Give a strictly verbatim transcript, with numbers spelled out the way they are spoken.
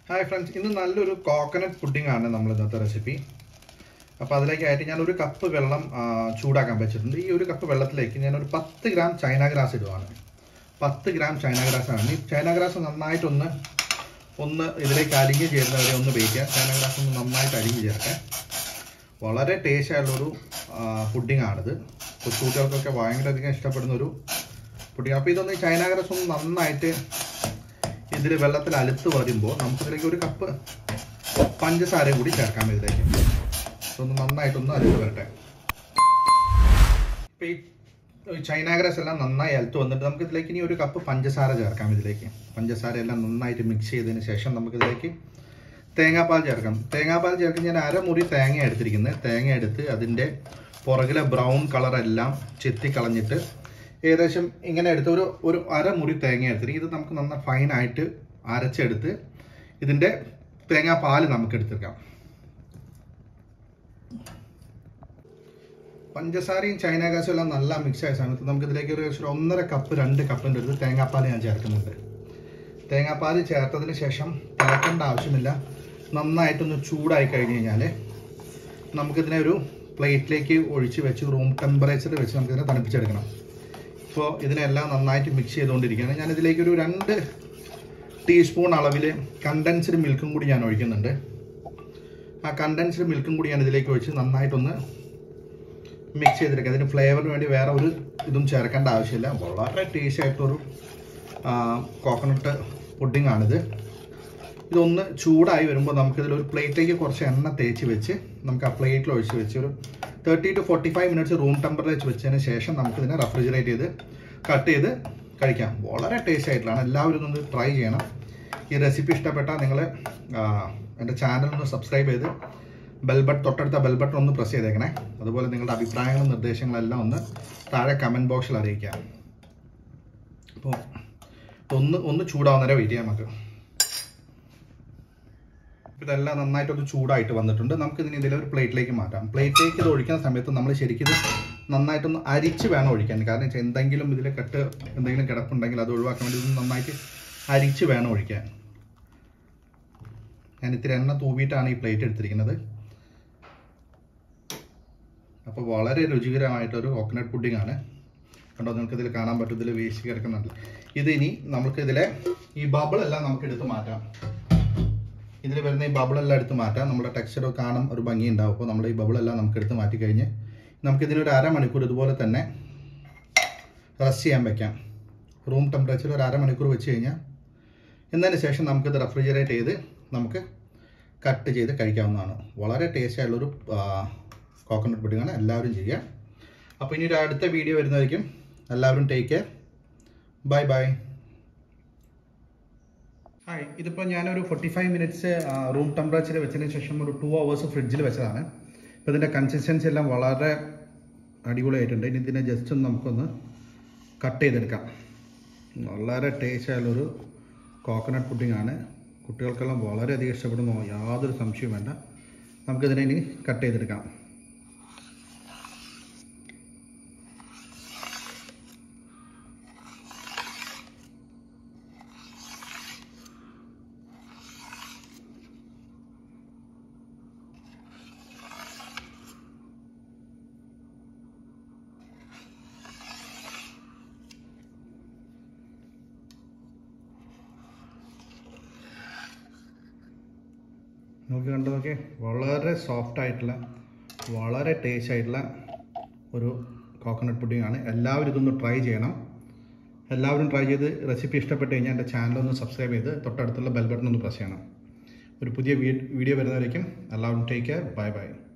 Hi friends, this is a coconut pudding recipe. അപ്പോൾ അതിലേക്കായിട്ട് ഞാൻ ഒരു കപ്പ് വെള്ളം ചൂടാക്കാൻ വെച്ചിട്ടുണ്ട്. ഈ ഒരു കപ്പ് വെള്ളത്തിലേക്ക് ഞാൻ ഒരു ten gram ചൈന ഗ്രാസ് ഇടുവാണ്. ten gram ചൈന ഗ്രാസ് ആണ്. ഈ ചൈന ഗ്രാസ് നന്നായിട്ട് ഒന്ന് ഒന്ന് ഇതിലേക്ക് അലിഞ്ഞ് ചേരുന്നവരെ ഒന്ന് വേവിക്കുക. ചൈന ഗ്രാസ് ഒന്ന് നന്നായിട്ട് അലിഞ്ഞ് ചേർക്കുക. വളരെ ടേസ്റ്റി ആയിട്ടുള്ള ഒരു പുഡിംഗ് ആണിത്. കുട്ടികൾക്കൊക്കെ ഭയങ്കരധികം ഇഷ്ടപ്പെടുന്ന ഒരു പുഡിംഗ്. അപ്പോൾ ഇതൊന്ന് ചൈന ഗ്രാസ് ഒന്ന് നന്നായിട്ട് ഇതിൽ വെള്ളത്തിൽ അലുത്ത് വരുമ്പോൾ നമുക്ക് ഇതിലേക്ക് ഒരു കപ്പ് പഞ്ചസാര കൂടി ചേർക്കാം. ഇതിലേക്ക് ഒന്ന് നന്നായിട്ടൊന്ന് അലുത്ത് വരട്ടെ. ഇപ്പം ഈ ചൈന ഗ്രാസ് എല്ലാം നന്നായി അലുത്ത് വന്നിട്ട് നമുക്ക് ഇതിലേക്ക് ഇനി ഒരു കപ്പ് പഞ്ചസാര ചേർക്കാം. ഇതിലേക്ക് പഞ്ചസാര എല്ലാം നന്നായിട്ട് മിക്സ് ചെയ്തതിന് ശേഷം നമുക്കിതിലേക്ക് തേങ്ങാപ്പാൽ ചേർക്കാം. തേങ്ങാപ്പാൽ ചേർക്കാൻ ഞാൻ അരമുറി തേങ്ങ എടുത്തിരിക്കുന്നത്. തേങ്ങ എടുത്ത് അതിൻ്റെ പുറകിലെ ബ്രൗൺ കളറെല്ലാം ചെത്തി കളഞ്ഞിട്ട് ഏകദേശം ഇങ്ങനെ എടുത്ത് ഒരു ഒരു അരമുറി തേങ്ങ എടുത്തിട്ട് ഇത് നമുക്ക് നന്നായി ഫൈനായിട്ട് അരച്ചെടുത്ത് ഇതിൻ്റെ തേങ്ങാപ്പാൽ നമുക്ക് എടുത്തിരിക്കാം. പഞ്ചസാരയും ചൈന ഗ്രാസും എല്ലാം നല്ല മിക്സ് ആയ സമയത്ത് നമുക്കിതിലേക്ക് ഒരു ഒന്നര കപ്പ് രണ്ട് കപ്പിൻ്റെ അടുത്ത് തേങ്ങാപ്പാൽ ഞാൻ ചേർക്കുന്നുണ്ട്. തേങ്ങാപ്പാൽ ചേർത്തതിന് ശേഷം തിളക്കേണ്ട ആവശ്യമില്ല. നന്നായിട്ടൊന്ന് ചൂടായി കഴിഞ്ഞ് കഴിഞ്ഞാൽ നമുക്കിതിനെ ഒരു പ്ലേറ്റിലേക്ക് ഒഴിച്ച് വെച്ച് റൂം ടെമ്പറേച്ചറിൽ വെച്ച് നമുക്കിതിനെ തണുപ്പിച്ചെടുക്കണം. ഇപ്പോൾ ഇതിനെല്ലാം നന്നായിട്ട് മിക്സ് ചെയ്തുകൊണ്ടിരിക്കുകയാണ്. ഞാനിതിലേക്ക് ഒരു രണ്ട് ടീസ്പൂൺ അളവിൽ കണ്ടൻസ്ഡ് മിൽക്കും കൂടി ഞാൻ ഒഴിക്കുന്നുണ്ട്. ആ കണ്ടൻസ്ഡ് മിൽക്കും കൂടി ഞാൻ ഇതിലേക്ക് ഒഴിച്ച് നന്നായിട്ടൊന്ന് മിക്സ് ചെയ്തെടുക്കുക. അതിന് ഫ്ലേവറിന് വേണ്ടി വേറെ ഒരു ഇതും ചേർക്കേണ്ട ആവശ്യമില്ല. വളരെ ടേസ്റ്റി ആയിട്ടൊരു കോക്കനട്ട് പുഡിംഗ് ആണിത്. ഇതൊന്ന് ചൂടായി വരുമ്പോൾ നമുക്കിതിലൊരു പ്ലേറ്റിലേക്ക് കുറച്ച് എണ്ണ തേച്ച് വെച്ച് നമുക്ക് ആ പ്ലേറ്റിൽ ഒഴിച്ച് വെച്ച് ഒരു thirty to forty five minutes room temperature വെച്ചതിന് ശേഷം നമുക്കിതിനെ റെഫ്രിജറേറ്റ് ചെയ്ത് കട്ട് ചെയ്ത് കഴിക്കാം. വളരെ ടേസ്റ്റി ആയിട്ടുള്ളതാണ്. എല്ലാവരും ഒന്ന് ട്രൈ ചെയ്യണം. ഈ റെസിപ്പി ഇഷ്ടപ്പെട്ടാൽ നിങ്ങൾ എൻ്റെ ചാനൽ ഒന്ന് സബ്സ്ക്രൈബ് ചെയ്ത് ബെൽ ബട്ടൺ തൊട്ടടുത്ത ബെൽ ബട്ടൺ ഒന്ന് പ്രസ് ചെയ്തേക്കണേ. അതുപോലെ നിങ്ങളുടെ അഭിപ്രായങ്ങളും നിർദ്ദേശങ്ങളെല്ലാം ഒന്ന് താഴെ കമൻറ്റ് ബോക്സിൽ അറിയിക്കാം. അപ്പോൾ ഒന്ന് ഒന്ന് ചൂടാവുന്നവരെ വെയിറ്റ് ചെയ്യാം നമുക്ക്. ഇതെല്ലാം നന്നായിട്ടൊന്ന് ചൂടായിട്ട് വന്നിട്ടുണ്ട്. നമുക്കിതിന് ഇതിലെ ഒരു പ്ലേറ്റിലേക്ക് മാറ്റാം. പ്ലേറ്റിലേക്ക് ഇത് ഒഴിക്കുന്ന സമയത്ത് നമ്മൾ ശരിക്കും നന്നായിട്ടൊന്ന് അരിച്ച് വേണം ഒഴിക്കാൻ. കാരണം എന്തെങ്കിലും ഇതിൽ കെട്ട് എന്തെങ്കിലും കിടപ്പുണ്ടെങ്കിൽ അത് ഒഴിവാക്കാൻ വേണ്ടി ഇത് നന്നായിട്ട് അരിച്ച് വേണം ഒഴിക്കാൻ. ഞാൻ ഇത്തിരി എണ്ണ തൂവിയിട്ടാണ് ഈ പ്ലേറ്റ് എടുത്തിരിക്കുന്നത്. അപ്പോൾ വളരെ രുചികരമായിട്ടൊരു കോക്കനട്ട് പുഡിംഗ് ആണ്. കണ്ടോ, നിങ്ങൾക്കിതിൽ കാണാൻ പറ്റും. ഇതിൽ വേസ്റ്റ് കിടക്കുന്നുണ്ട്. ഇതിനി നമുക്കിതിലെ ഈ ബബിളെല്ലാം നമുക്ക് എടുത്ത് മാറ്റാം. ഇതിൽ വരുന്ന ഈ ബബിളെല്ലാം എടുത്ത് മാറ്റാം. നമ്മുടെ ടെക്സ്ചർ കാണാൻ ഒരു ഭംഗി ഉണ്ടാവും. അപ്പോൾ നമ്മൾ ഈ ബബിളെല്ലാം നമുക്ക് എടുത്ത് മാറ്റി കഴിഞ്ഞ് നമുക്കിതിനൊരു അരമണിക്കൂർ ഇതുപോലെ തന്നെ റെസ്റ്റ് ചെയ്യാൻ വയ്ക്കാം. റൂം ടെമ്പറേച്ചർ ഒരു അരമണിക്കൂർ വെച്ച് കഴിഞ്ഞാൽ എന്നതിന് ശേഷം നമുക്കിത് റെഫ്രിജറേറ്റ് ചെയ്ത് നമുക്ക് കട്ട് ചെയ്ത് കഴിക്കാവുന്നതാണ്. വളരെ ടേസ്റ്റി ആയിട്ടുള്ളൊരു കോക്കനട്ട് പുഡിംഗ് ആണ്. എല്ലാവരും ചെയ്യുക. അപ്പോൾ ഇനി ഒരു അടുത്ത വീഡിയോ വരുന്നതായിരിക്കും. എല്ലാവരും take care. Bye bye. Hi, ഇതിപ്പോൾ ഞാനൊരു ഫോർട്ടി ഫൈവ് മിനിറ്റ്സ് റൂം ടെമ്പറേച്ചറിൽ വെച്ചതിന് ശേഷം ഒരു ടു അവേഴ്സ് ഫ്രിഡ്ജിൽ വെച്ചതാണ്. ഇപ്പോൾ ഇതിൻ്റെ കൺസിസ്റ്റൻസി എല്ലാം വളരെ അടിപൊളിയായിട്ടുണ്ട്. ഇനി ഇതിനെ ജസ്റ്റ് ഒന്ന് നമുക്കൊന്ന് കട്ട് ചെയ്തെടുക്കാം. വളരെ ടേസ്റ്റ് ആയുള്ളൊരു കോക്കനട്ട് പുഡിംഗ് ആണ്. കുട്ടികൾക്കെല്ലാം വളരെയധികം ഇഷ്ടപ്പെടുന്നു, യാതൊരു സംശയവും വേണ്ട. നമുക്കിതിനെ ഇനി കട്ട് ചെയ്തെടുക്കാം. നോക്കി കണ്ടതൊക്കെ വളരെ സോഫ്റ്റ് ആയിട്ടുള്ള വളരെ ടേസ്റ്റ് ആയിട്ടുള്ള ഒരു കോക്കനട്ട് പുഡിംഗ് ആണ്. എല്ലാവരും ഇതൊന്ന് ട്രൈ ചെയ്യണം. എല്ലാവരും ട്രൈ ചെയ്ത് റെസിപ്പി ഇഷ്ടപ്പെട്ട് കഴിഞ്ഞാൽ എൻ്റെ ചാനലൊന്ന് സബ്സ്ക്രൈബ് ചെയ്ത് തൊട്ടടുത്തുള്ള ബെൽ ബട്ടൺ ഒന്ന് പ്രസ് ചെയ്യണം. ഒരു പുതിയ വീഡിയോ വരുന്നവരേക്കും എല്ലാവരും ടേക്ക് കെയർ. Bye by.